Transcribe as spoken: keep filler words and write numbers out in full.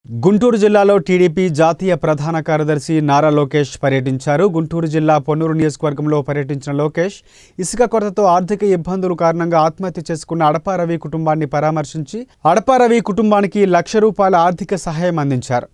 గుంటూరు జిల్లాలో టీడీపీ జాతీయ ప్రధాన కార్యదర్శి నారా లోకేష్ పర్యటించారు. గుంటూరు జిల్లా పొన్నూరు నియోజకవర్గంలో పర్యటించిన లోకేష్ ఇసుక కొరతతో ఆర్థిక ఇబ్బందుల కారణంగా ఆత్మహత్య చేసుకున్న అడపా రవి కుటుంబాన్ని పరామర్శించి అడపా రవి కుటుంబానికి లక్ష రూపాయల ఆర్థిక సహాయం అందించారు.